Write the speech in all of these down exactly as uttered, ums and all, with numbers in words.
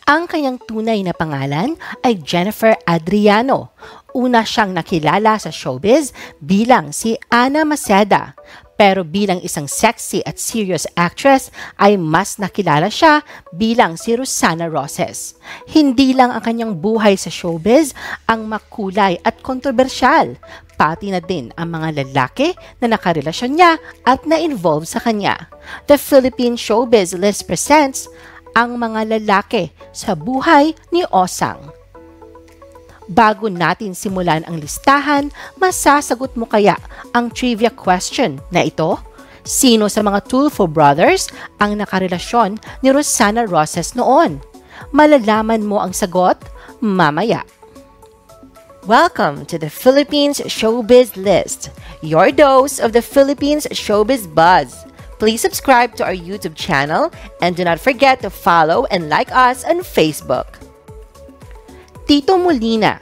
Ang kanyang tunay na pangalan ay Jennifer Adriano. Una siyang nakilala sa showbiz bilang si Ana Maceda. Pero bilang isang sexy at serious actress ay mas nakilala siya bilang si Rosana Roses. Hindi lang ang kanyang buhay sa showbiz ang makulay at kontrobersyal, pati na din ang mga lalaki na nakarelasyon niya at na-involve sa kanya. The Philippine Showbiz List presents ang mga lalaki sa buhay ni Osang. Bago natin simulan ang listahan, masasagot mo kaya ang trivia question na ito? Sino sa mga Tulfo brothers ang nakarelasyon ni Rosana Roses noon? Malalaman mo ang sagot mamaya. Welcome to the Philippines Showbiz List, your dose of the Philippines Showbiz Buzz. Please subscribe to our YouTube channel and do not forget to follow and like us on Facebook. Tito Molina.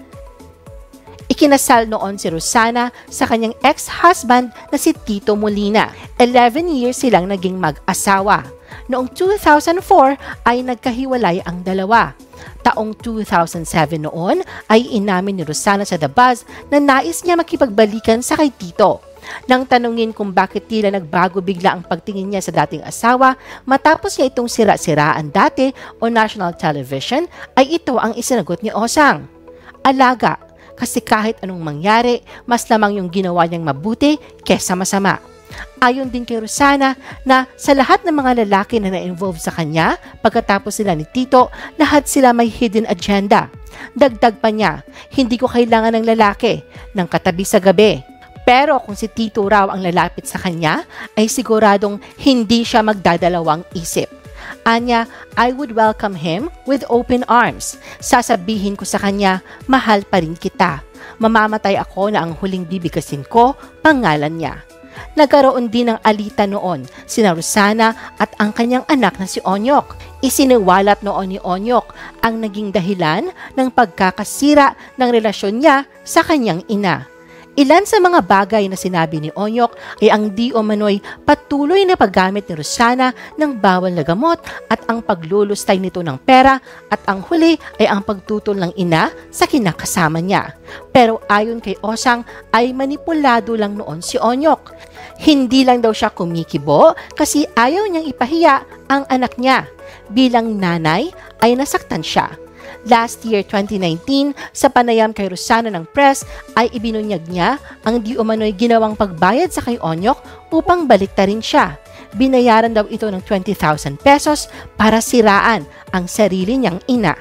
Ikinasal noon si Rosana sa kanyang ex-husband na si Tito Molina. eleven years silang naging mag-asawa. Noong two thousand four ay nagkahiwalay ang dalawa. Taong two thousand seven noon ay inamin ni Rosana sa The Buzz na nais niya makipagbalikan sa kay Tito. Nang tanungin kung bakit tila nagbago bigla ang pagtingin niya sa dating asawa matapos niya itong sira-siraan dati o national television, ay ito ang isinagot ni Osang. Alaga, kasi kahit anong mangyari, mas lamang yung ginawa niyang mabuti kesa masama. Ayon din kay Rosana na sa lahat ng mga lalaki na na-involve sa kanya pagkatapos sila ni Tito, lahat sila may hidden agenda. Dagdag pa niya, hindi ko kailangan ng lalaki, ng katabi sa gabi. Pero kung si Tito raw ang lalapit sa kanya, ay siguradong hindi siya magdadalawang isip. Anya, I would welcome him with open arms. Sasabihin ko sa kanya, mahal pa rin kita. Mamamatay ako na ang huling bibigasin ko, pangalan niya. Nagkaroon din ng alita noon, sina Rosana at ang kanyang anak na si Onyok. Isiniwalat noon ni Onyok ang naging dahilan ng pagkakasira ng relasyon niya sa kanyang ina. Ilan sa mga bagay na sinabi ni Onyok ay ang di umano'y patuloy na paggamit ni Rosana ng bawal na gamot at ang paglulustay nito ng pera at ang huli ay ang pagtutol ng ina sa kinakasama niya. Pero ayon kay Osang ay manipulado lang noon si Onyok. Hindi lang daw siya kumikibo kasi ayaw niyang ipahiya ang anak niya. Bilang nanay ay nasaktan siya. Last year, twenty nineteen, sa panayam kay Rosana ng press, ay ibinunyag niya ang di umano'y ginawang pagbayad sa kay Onyok upang baliktarin siya. Binayaran daw ito ng twenty thousand pesos para siraan ang sarili niyang ina.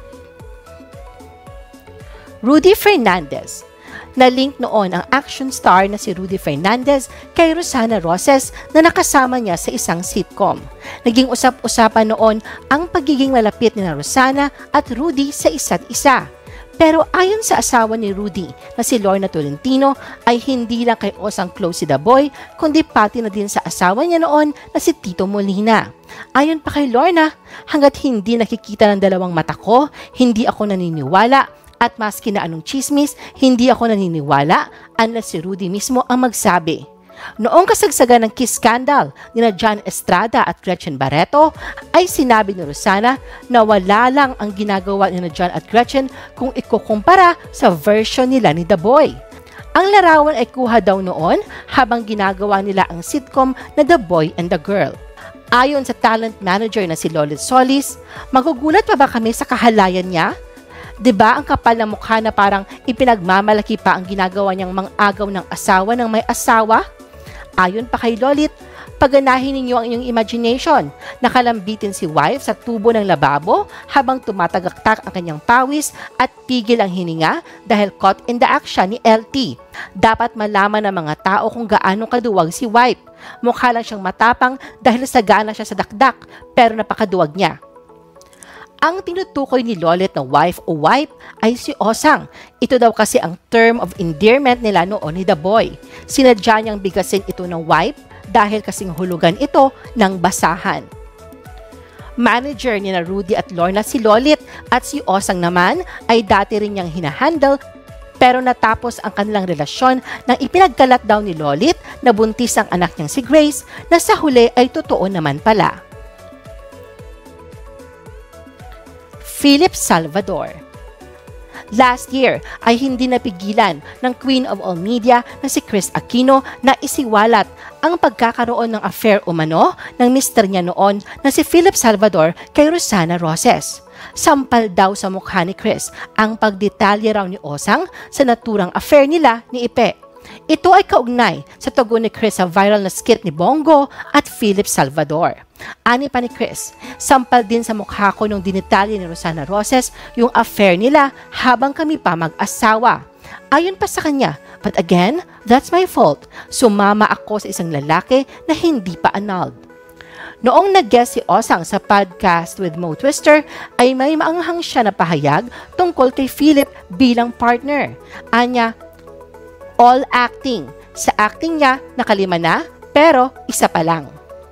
Rudy Fernandez. Na-link noon ang action star na si Rudy Fernandez kay Rosana Roses na nakasama niya sa isang sitcom. Naging usap-usapan noon ang pagiging malapit ni Rosana at Rudy sa isa't isa. Pero ayon sa asawa ni Rudy na si Lorna Tolentino ay hindi lang kay Osang close si The Boy kundi pati na din sa asawa niya noon na si Tito Molina. Ayon pa kay Lorna, hanggat hindi nakikita ng dalawang mata ko, hindi ako naniniwala. At maski na anong chismis, hindi ako naniniwala unless si Rudy mismo ang magsabi. Noong kasagsagan ng kiss scandal ni na John Estrada at Gretchen Barreto, ay sinabi ni Rosana na wala lang ang ginagawa ni na John at Gretchen kung ikukumpara sa version nila ni The Boy. Ang larawan ay kuha daw noon habang ginagawa nila ang sitcom na The Boy and the Girl. Ayon sa talent manager na si Lolit Solis, magugulat pa ba kami sa kahalayan niya? Diba ang kapal ng mukha na parang ipinagmamalaki pa ang ginagawa niyang mang-agaw ng asawa ng may asawa? Ayon pa kay Lolit, paganahin ninyo ang inyong imagination. Nakalambitin si wife sa tubo ng lababo habang tumatagaktak ang kanyang pawis at pigil ang hininga dahil caught in the action ni L T. Dapat malaman ng mga tao kung gaano kaduwag si wife. Mukha lang siyang matapang dahil sagana siya sa dakdak pero napakaduwag niya. Ang tinutukoy ni Lolit na wife o wipe ay si Osang. Ito daw kasi ang term of endearment nila noon ni The Boy. Sinadya niyang bigasin ito ng wipe dahil kasing hulugan ito ng basahan. Manager ni na Rudy at Lorna si Lolit at si Osang naman ay dati rin niyang hinahandle pero natapos ang kanilang relasyon nang ipinagkalat daw ni Lolit na buntis ang anak niyang si Grace na sa huli ay totoo naman pala. Philip Salvador. Last year ay hindi napigilan ng Queen of All Media na si Kris Aquino na isiwalat ang pagkakaroon ng affair umano ng mister niya noon na si Philip Salvador kay Rosana Roses. Sampal daw sa mukha ni Kris ang pagdetalye raw ni Osang sa naturang affair nila ni Ipe. Ito ay kaugnay sa tugon ni Kris sa viral na skit ni Bongo at Philip Salvador. Ani pa ni Kris, sampal din sa mukha ko nung dinitalye ni Rosana Roses yung affair nila habang kami pa mag-asawa. Ayon pa sa kanya, but again, that's my fault. Sumama ako sa isang lalaki na hindi pa annulled. Noong nag-guest si Osang sa podcast with Mo Twister, ay may maanghang siya na pahayag tungkol kay Philip bilang partner. Anya, all acting. Sa acting niya, nakalima na, pero isa pa lang.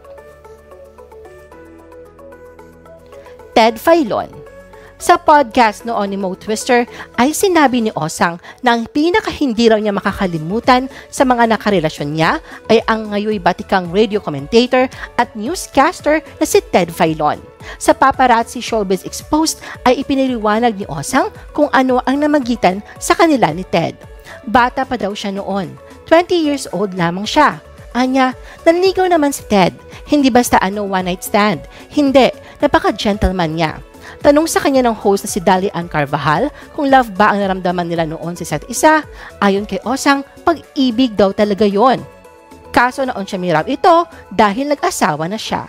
Ted Filon. Sa podcast noon ni Mo Twister ay sinabi ni Osang na ang pinaka-hindi raw niya makakalimutan sa mga nakarelasyon niya ay ang ngayoy batikang radio commentator at newscaster na si Ted Filon. Sa Paparazzi Showbiz Exposed ay ipiniliwanag ni Osang kung ano ang namagitan sa kanila ni Ted. Bata pa daw siya noon, twenty years old lamang siya. Anya, nanligaw naman si Ted. Hindi basta ano one night stand. Hindi, napaka-gentleman niya. Tanong sa kanya ng host na si Dali Ann Carvajal kung love ba ang naramdaman nila noon sa isa't isa. Ayon kay Osang, pag-ibig daw talaga yon. Kaso naon siya mirap ito dahil nag-asawa na siya.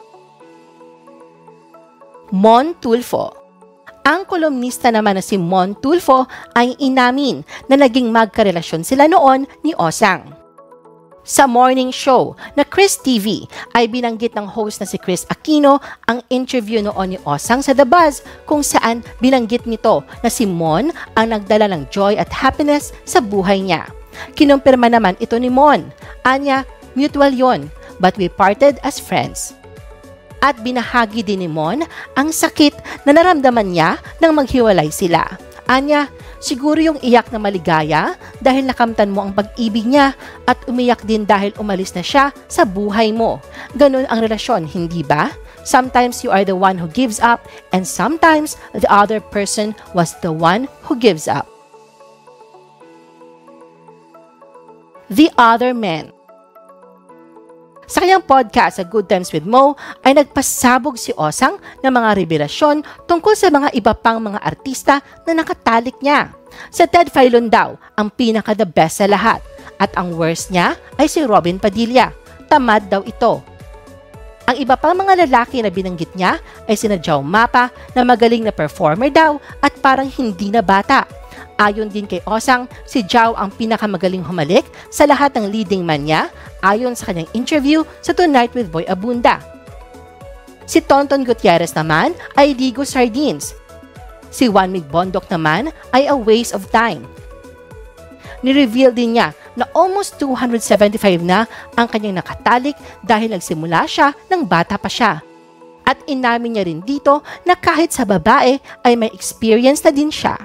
Mon Tulfo. Ang kolumnista naman na si Mon Tulfo ay inamin na naging magkarelasyon sila noon ni Osang. Sa morning show na Kris T V ay binanggit ng host na si Kris Aquino ang interview noon ni Osang sa The Buzz kung saan binanggit nito na si Mon ang nagdala ng joy at happiness sa buhay niya. Kinumpirma naman ito ni Mon. Anya, mutual yon, but we parted as friends. At binahagi din ni Mon ang sakit na naramdaman niya nang maghiwalay sila. Anya, siguro yung iyak na maligaya dahil nakamtan mo ang pag-ibig niya at umiyak din dahil umalis na siya sa buhay mo. Ganun ang relasyon, hindi ba? Sometimes you are the one who gives up and sometimes the other person was the one who gives up. The Other Man. Sa kanyang podcast sa Good Times with Mo ay nagpasabog si Osang ng mga revelasyon tungkol sa mga iba pang mga artista na nakatalik niya. Sa Ted Filon daw, ang pinaka-the best sa lahat at ang worst niya ay si Robin Padilla. Tamad daw ito. Ang iba pang mga lalaki na binanggit niya ay sina Jao Mapa na magaling na performer daw at parang hindi na bata. Ayon din kay Osang, si Jao ang pinakamagaling humalik sa lahat ng leading man niya ayon sa kanyang interview sa Tonight with Boy Abunda. Si Tonton Gutierrez naman ay ligo sardines. Si Juan Mig Bondok naman ay a waste of time. Ni-reveal din niya na almost two hundred seventy-five na ang kanyang nakatalik dahil nagsimula siya ng bata pa siya. At inamin niya rin dito na kahit sa babae ay may experience na din siya.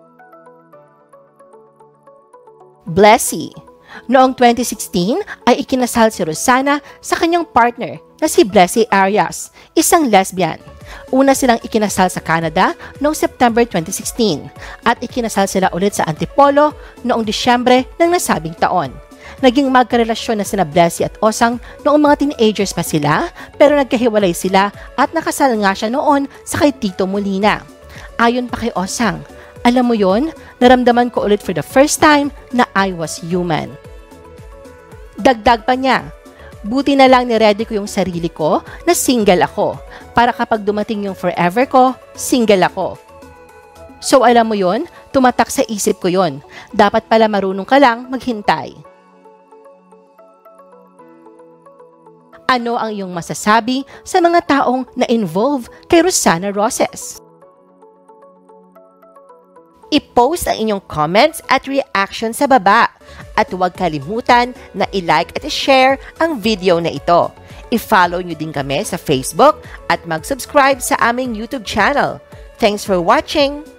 Blessy. Noong twenty sixteen ay ikinasal si Rosana sa kanyang partner na si Blessy Arias, isang lesbian. Una silang ikinasal sa Canada noong September twenty sixteen at ikinasal sila ulit sa Antipolo noong Disyembre ng nasabing taon. Naging magkarelasyon na sina Blessy at Osang noong mga teenagers pa sila pero nagkahiwalay sila at nakasal nga siya noon sa kay Tito Molina. Ayon pa kay Osang, alam mo yon, naramdaman ko ulit for the first time na I was human. Dagdag pa niya, buti na lang ni-ready ko yung sarili ko na single ako para kapag dumating yung forever ko, single ako. So alam mo yon, tumatak sa isip ko yon. Dapat pala marunong ka lang maghintay. Ano ang iyong masasabi sa mga taong na-involve kay Rosana Roses? I-post ang inyong comments at reaction sa baba. At huwag kalimutan na i-like at i-share ang video na ito. I-follow nyo din kami sa Facebook at mag-subscribe sa aming YouTube channel. Thanks for watching!